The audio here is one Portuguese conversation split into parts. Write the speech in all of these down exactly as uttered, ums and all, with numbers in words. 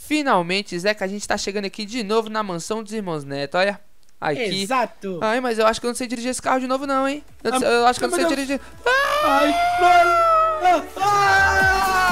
finalmente, Zeca, a gente tá chegando aqui de novo na mansão dos irmãos Neto, olha. Aqui. Exato. Ai, mas eu acho que eu não sei dirigir esse carro de novo não, hein. Eu, Ah, eu acho que eu não sei eu... dirigir. Ai, ai, ah!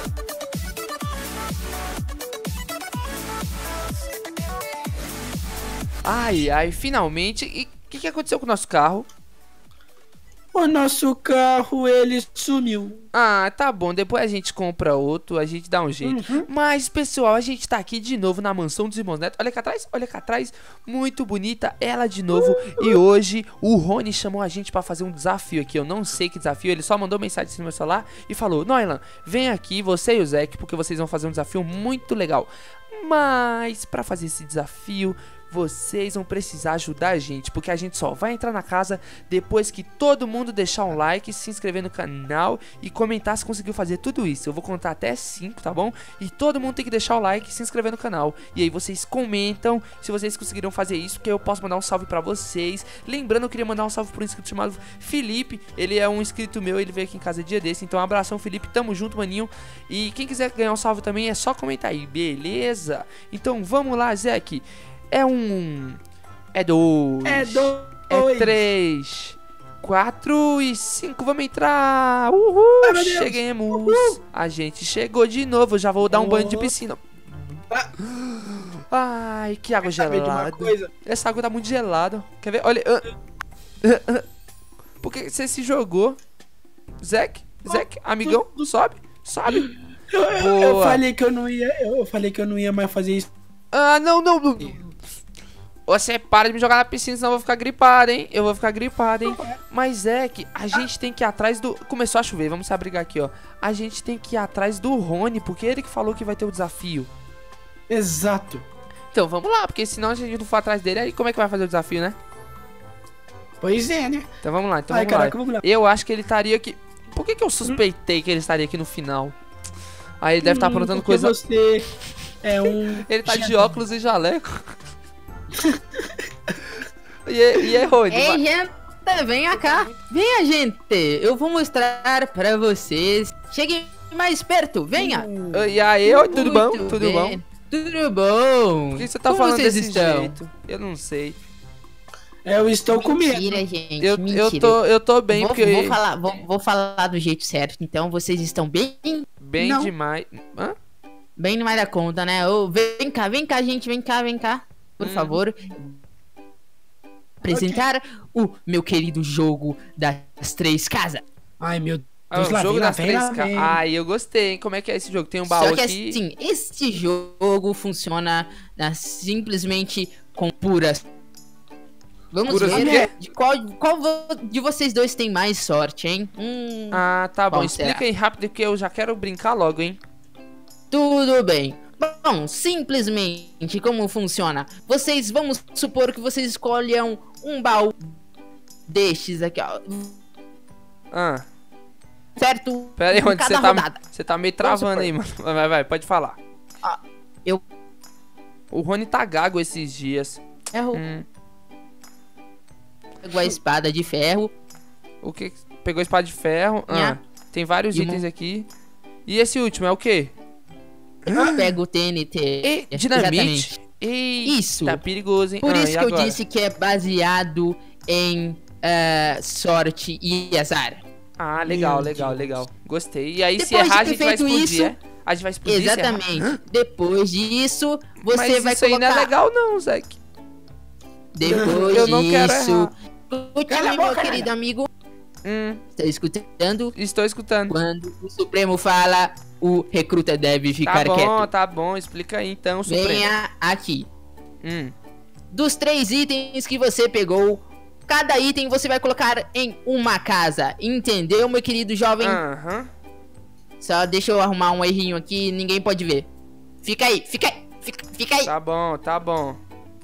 Ai, ai, finalmente. E o que, que aconteceu com o nosso carro? O nosso carro, ele sumiu. Ah, tá bom, depois a gente compra outro, a gente dá um jeito. Uhum. Mas, pessoal, a gente tá aqui de novo na mansão dos irmãos Neto. Olha cá atrás, olha cá atrás. Muito bonita, ela de novo. Uhum. E hoje o Rony chamou a gente pra fazer um desafio aqui. Eu não sei que desafio, ele só mandou mensagem no meu celular e falou: Noilan, vem aqui, você e o Zeke, porque vocês vão fazer um desafio muito legal. Mas, pra fazer esse desafio, vocês vão precisar ajudar a gente, porque a gente só vai entrar na casa depois que todo mundo deixar um like, se inscrever no canal e comentar se conseguiu fazer tudo isso. Eu vou contar até cinco, tá bom? E todo mundo tem que deixar o like e se inscrever no canal. E aí vocês comentam se vocês conseguiram fazer isso, porque eu posso mandar um salve pra vocês. Lembrando, eu queria mandar um salve pra um inscrito chamado Felipe. Ele é um inscrito meu, ele veio aqui em casa dia desse. Então um abração, Felipe, tamo junto, maninho. E quem quiser ganhar um salve também é só comentar aí, beleza? Então vamos lá, Zeke. É um... É dois... É dois... É três... Quatro e cinco, vamos entrar! Uhul! Ai, chegamos! Uhul. A gente chegou de novo, já vou dar um Oh. banho de piscina. Ah. Ai, que água Saber de uma gelada. coisa? Essa água tá muito gelada. Quer ver? Olha... Por que você se jogou? Zeke? Zeke? Amigão? Sobe? Sobe! Eu, eu, eu Boa. falei que eu não ia... Eu falei que eu não ia mais fazer isso. Ah, não, não, não. Você para de me jogar na piscina, senão eu vou ficar gripado, hein? Eu vou ficar gripado, hein? Mas é que a gente tem que ir atrás do... Começou a chover, vamos se abrigar aqui, ó. A gente tem que ir atrás do Rony, porque ele que falou que vai ter o desafio. Exato. Então, vamos lá, porque senão a gente não for atrás dele, aí como é que vai fazer o desafio, né? Pois é, né? Então vamos lá, então Ai, vamos caraca, lá. vamos lá. Eu acho que ele estaria aqui... Por que que eu suspeitei que ele estaria aqui no final? Aí ele deve estar Hum, aprontando porque coisa... você é um... Ele tá de óculos e jaleco. E é, e é Rony? Ei, vai- gente, venha cá. Venha, gente. Eu vou mostrar pra vocês. Cheguem mais perto, venha. E aí, oi, tudo bom? Muito Tudo bom? bem. Tudo bom. Por que você tá Como falando vocês desse estão? jeito? Eu não sei. Eu estou com medo. Mentira, gente, Eu, mentira. eu, tô, eu tô bem, vou, porque... vou falar, vou, vou falar do jeito certo. Então, vocês estão bem, Bem Não. demais. Hã? bem demais da conta, né? Ô, vem cá, vem cá, gente, vem cá, vem cá. Por Hum. favor. Apresentar o meu querido jogo das três casas. Ai, meu Ah, Deus, o lá jogo vem, lá das vem, três lá ca- vem. Ai, eu gostei, hein? Como é que é esse jogo? Tem um baú Só que aqui. assim, este jogo funciona né, simplesmente com puras. Vamos Puras o ver quê? de qual, qual vo- de vocês dois tem mais sorte, hein? Hum, Ah, tá bom. Qual Explica será? aí rápido, porque eu já quero brincar logo, hein? Tudo bem. Bom, simplesmente como funciona? Vocês, vamos supor que vocês escolham um baú destes aqui, ó. Ah, Certo? pera aí, Em onde cada você tá, rodada. você tá meio Vamos travando supor. aí, mano. Vai, vai, vai, pode falar. Ah, eu- O Rony tá gago esses dias. Ferro, Hum, pego a espada de ferro. o que? Pegou espada de ferro. Ah, Nha. tem vários E itens mo- aqui. E esse último é o quê? Eu pego o T N T. E dinamite? Exatamente. Eita, Isso. tá perigoso, hein? Por Ah, isso e que eu agora? disse que é baseado em eh, sorte e azar. Ah, legal, Meu legal, Deus. legal. Gostei. E aí, se Depois de errar, a ter gente vai feito explodir, isso- é? A gente vai explodir, se errar. Exatamente. Depois disso, você Mas vai isso aí colocar. não é legal não, Zeke. Depois Eu não quero disso. errar. Escute, Cala a meu boca, querido amigo. Hum, Está escutando? estou escutando. Quando o Supremo fala, o recruta deve Tá ficar bom, quieto. tá bom. Explica aí, então, Supremo. Venha aqui. Hum, Dos três itens que você pegou, cada item você vai colocar em uma casa. Entendeu, meu querido jovem? aham. Só deixa eu arrumar um errinho aqui, ninguém pode ver. Fica aí, fica aí, fica, fica aí. Tá bom, tá bom.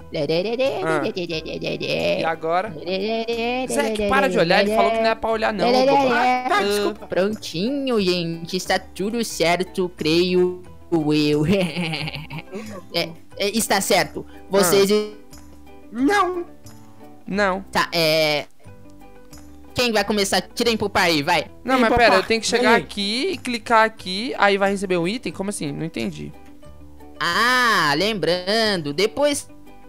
E agora? Zeke, para de olhar. Ele falou que não é pra olhar, não. ô bobo. Tá, desculpa. Prontinho, gente. Está tudo certo, creio eu. É, é, está certo. Vocês. Não. Não. Tá, é. Quem vai começar? Tirem pro pai aí, vai. Não, Ei, mas papá, pera, eu tenho que chegar vem aí. aqui e clicar aqui, aí vai receber um item? Como assim? Não entendi. Ah, lembrando, depois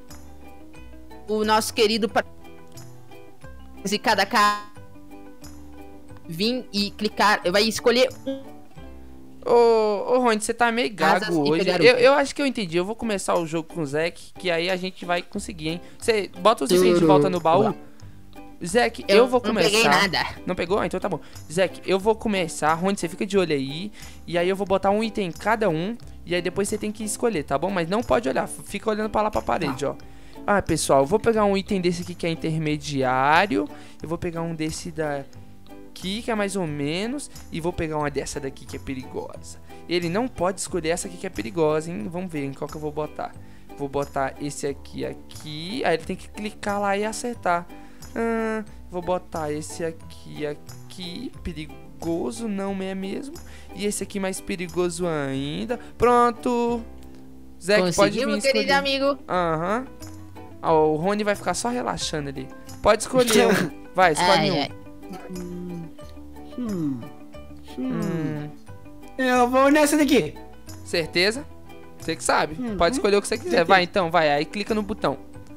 o nosso querido pa- de cada cara vir e clicar, vai escolher um. Ô, ô Rony, você tá meio Casas gago e hoje. pegar o- Eu, eu acho que eu entendi. Eu vou começar o jogo com o Zek, que aí a gente vai conseguir, hein? Você bota os itens de volta no baú. Zek, eu, vou começar. Não peguei nada. Não pegou? Ah, então tá bom. Zek, eu vou começar. Rony, você fica de olho aí. E aí eu vou botar um item em cada um. E aí depois você tem que escolher, tá bom? Mas não pode olhar. Fica olhando pra lá pra parede, ó. Ah, pessoal, eu vou pegar um item desse aqui que é intermediário. Eu vou pegar um desse daqui, que é mais ou menos. E vou pegar uma dessa daqui que é perigosa. Ele não pode escolher essa aqui que é perigosa, hein? Vamos ver em qual que eu vou botar. Vou botar esse aqui aqui. Aí ele tem que clicar lá e acertar. Ah, vou botar esse aqui aqui. Perigoso, não é mesmo? E esse aqui mais perigoso ainda. Pronto. Zek, pode vir Conseguimos, escolher. querido amigo. Aham. Ó, o Rony vai ficar só relaxando ali. Pode escolher um. Vai, escolhe Ai, um. ai. Hum. Hum. Hum, Eu vou nessa daqui. certeza? Você que sabe. Uhum. Pode escolher o que você quiser. Vai, então, vai. Aí clica no botão.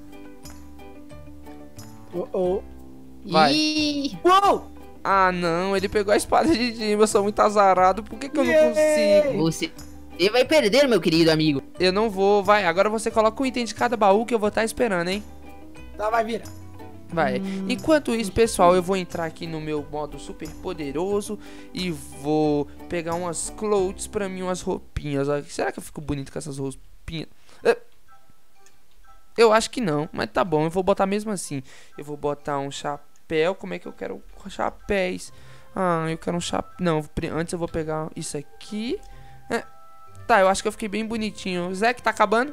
Oh, oh. Vai. Ih, Uou! Ah, não. Ele pegou a espada de Jimmy. Eu sou muito azarado. Por que que eu não Yeah. consigo? você, você vai perder, meu querido amigo. Eu não vou. Vai, agora você coloca um item de cada baú que eu vou estar esperando, hein? Tá, vai virar. Vai. Enquanto isso, pessoal, eu vou entrar aqui no meu modo super poderoso e vou pegar umas clothes pra mim, umas roupinhas. Ó. Será que eu fico bonito com essas roupinhas? Eh, Eu acho que não, mas tá bom, eu vou botar mesmo assim. Eu vou botar um chapéu. Como é que eu quero chapéus? Ah, eu quero um chapéu. Não, pri- antes eu vou pegar isso aqui. Eh, Tá, eu acho que eu fiquei bem bonitinho. Zé, que tá acabando?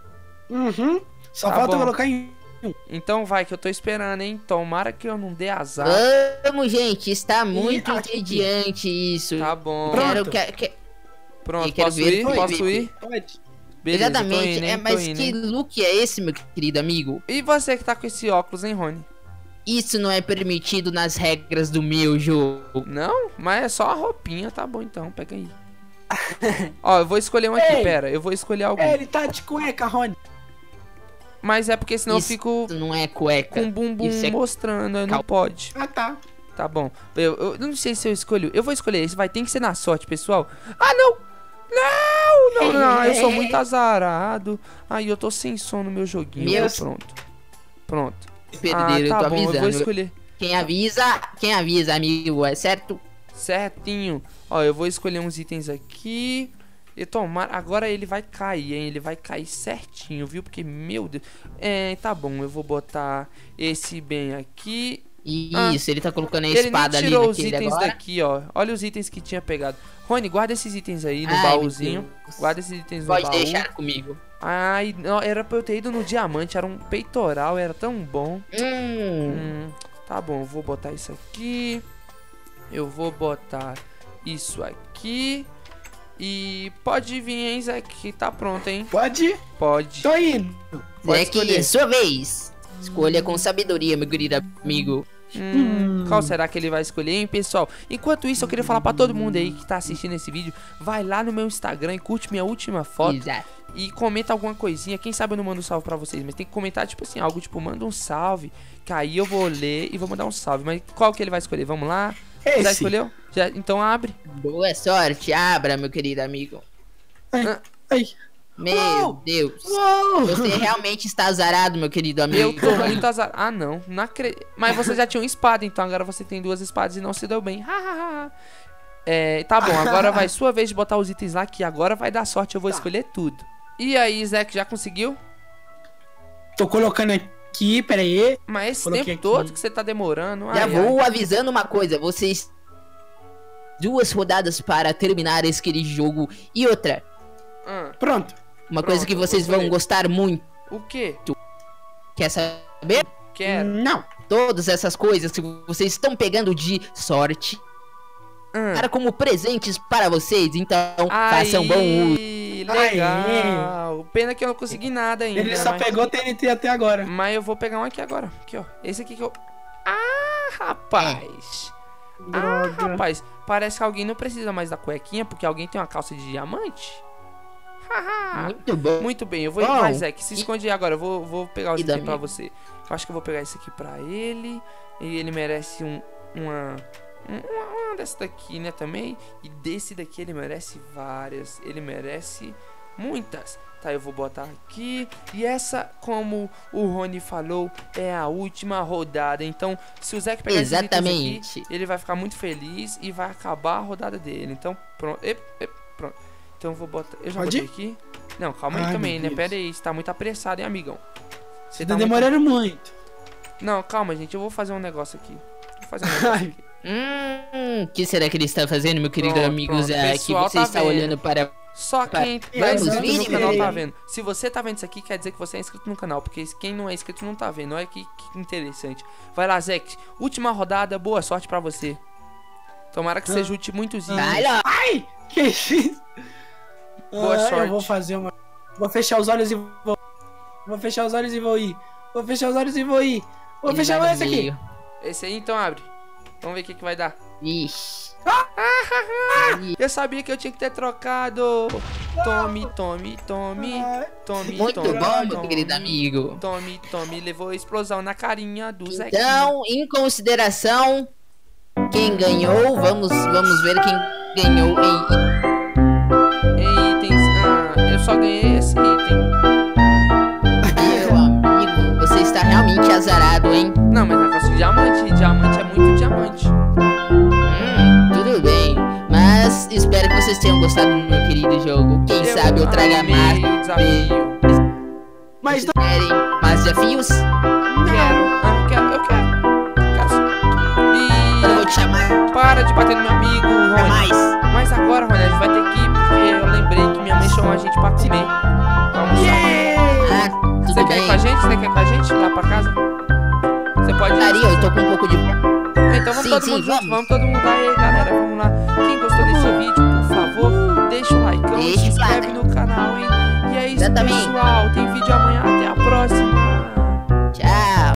Uhum. Só Tá falta bom. colocar em. Então vai, que eu tô esperando, hein? Tomara que eu não dê azar. Vamos, gente, está muito aqui. entediante isso. Tá bom. Quero, Pronto. que, que- Pronto, Eu quero posso ver ir? ele Posso ver. ir? Pode. Beleza, Exatamente, tô indo, hein? é, Tô mas indo, que hein? look é esse, meu querido amigo? E você que tá com esse óculos, hein, Rony? Isso não é permitido nas regras do meu jogo. Não? Mas é só a roupinha, tá bom então, pega aí. Ó, eu vou escolher um aqui, Ei! pera, eu vou escolher algum. É, ele tá de cueca, Rony. Mas é porque senão Isso eu fico Isso não é cueca. com o bumbum Isso é mostrando, aí não cal- pode. Ah, tá. Tá bom, eu, eu não sei se eu escolho, eu vou escolher esse, vai, tem que ser na sorte, pessoal. Ah, não! Não, não, não, eu sou muito azarado. Aí eu tô sem som no meu joguinho, Meu- pronto. Pronto. Perder, ah, eu tá tô bom, eu vou avisando. escolher. Quem avisa, quem avisa, amigo, é certo? Certinho. Ó, eu vou escolher uns itens aqui. E tomar. Agora ele vai cair, hein? Ele vai cair certinho, viu? Porque, meu Deus. É, tá bom. Eu vou botar esse bem aqui. Isso, ele tá colocando a Ele espada nem ali tirou os naquele itens agora. daqui, ó. Olha os itens que tinha pegado. Rony, guarda esses itens aí no Ai, baúzinho. meu Deus. Guarda esses itens no Pode baú. deixar comigo. Ai, não, era pra eu ter ido no diamante. Era um peitoral, era tão bom. Hum, Hum, tá bom, eu vou botar isso aqui. Eu vou botar isso aqui. E pode vir, hein, Zé, que tá pronto, hein? Pode? Pode. Tô indo. Pode é que escolher. é sua vez. Escolha com sabedoria, meu querido amigo. Hum, qual será que ele vai escolher, hein, pessoal? Enquanto isso, eu queria falar pra todo mundo aí que tá assistindo esse vídeo, vai lá no meu Instagram e curte minha última foto Exato. e comenta alguma coisinha. Quem sabe eu não mando um salve pra vocês, mas tem que comentar, tipo assim, algo tipo, manda um salve, que aí eu vou ler e vou mandar um salve. Mas qual que ele vai escolher? Vamos lá? Já Esse. escolheu? Já, então abre. Boa sorte, abra, meu querido amigo. Ai. Ai. Meu Uou! Deus. Uou! Você realmente está azarado, meu querido amigo. Eu tô muito azar. Ah, não. Não acredito. Mas você já tinha uma espada, então agora você tem duas espadas e não se deu bem. É, tá bom, agora vai sua vez de botar os itens lá, que agora vai dar sorte, eu vou escolher tudo. E aí, Zé, já conseguiu? Tô colocando aqui, pera aí. Mas esse Coloquei tempo aqui. todo que você tá demorando. Já ai, vou ai. avisando uma coisa, vocês duas rodadas para terminar esse jogo e outra, Ah, Pronto. uma Pronto, coisa que vocês vou vão escolher. gostar muito. o quê? Quer saber? Quero. Não. Todas essas coisas que vocês estão pegando de sorte Ah. para como presentes para vocês, então façam Aí, bom uso. legal. Pena que eu não consegui nada ainda. Ele só mas... pegou T N T até agora. mas eu vou pegar um aqui agora. Aqui, ó. Esse aqui que eu. Ah, rapaz. Ah, Droga. rapaz. Parece que alguém não precisa mais da cuequinha porque alguém tem uma calça de diamante. Muito bom. Muito bem, eu vou ir Bom, mais, Zeke. Se e- esconde aí agora. Eu vou, vou pegar os e da itens pra minha? você. Eu acho que eu vou pegar esse aqui pra ele. E ele merece um, uma, um- uma. Uma dessa daqui, né? Também. E desse daqui ele merece várias. Ele merece muitas. Tá, eu vou botar aqui. E essa, como o Rony falou, é a última rodada. Então, se o Zeke pegar esses itens Exatamente. aqui, ele vai ficar muito feliz e vai acabar a rodada dele. Então, pronto. Ep, ep, pronto. Então eu vou botar. Eu já Pode botei aqui. Não, calma aí Ai, também, meu né? Deus. Pera aí, você tá muito apressado, hein, amigão? Você Tá muito- demorando muito. Não, calma, gente. Eu vou fazer um negócio aqui. Vou fazer um negócio Ai. aqui. Hum, o que será que ele está fazendo, meu querido Pronto, amigo pronto. Zé? Que Pessoal você tá está vendo. olhando para. Só quem tá Vamos inscrito no ver. canal tá vendo. Se você tá vendo isso aqui, quer dizer que você é inscrito no canal. Porque quem não é inscrito não tá vendo. Olha que, que interessante. Vai lá, Zeke. Última rodada. Boa sorte pra você. Tomara que Ah. você junte muitos itens. Vai lá. Que isso? Boa Ah, sorte. Eu vou fazer uma. Vou fechar os olhos e vou. Vou fechar os olhos e vou ir. Vou fechar os olhos e vou ir. Vou Ele fechar vai esse no aqui. meio. Esse aí, então abre. Vamos ver o que, que vai dar. Ixi. Eu sabia que eu tinha que ter trocado. Tome, tome, tome. Ai, Tome, Muito tome. bom, meu tome, querido amigo. Tome, tome. Levou a explosão na carinha do Zeke. Então, em consideração, quem ganhou, vamos, vamos ver quem ganhou em Em itens. Ah, eu só ganhei esse item. meu amigo. Você está realmente azarado, hein? Não, mas é negócio de diamante. Diamante é muito diamante. Hum, tudo bem. Mas espero que vocês tenham gostado do meu querido jogo. Quem sabe eu traga mais. amei o desafio. Mas Vocês querem mais desafios? Quero. Ah, eu quero, eu quero. Quero sim. Eu vou te chamar E para de bater no meu amigo, pra Rony. mais. Mas agora, Rony, a gente vai ter que ir, porque eu lembrei que minha mãe chamou a gente pra comer. Pra almoçar. Ah, Você tudo quer ir bem. com a gente? Você quer ir com a gente lá pra casa? Você pode ir. Daria, eu tô com um pouco de. Então vamos Sim, todo sim, mundo junto, vamos. vamos todo mundo aí, galera, vamos lá. Quem gostou desse vídeo, por favor, deixa o like, se Deixa o inscreve like. no canal, hein? E é isso, Exatamente. pessoal, tem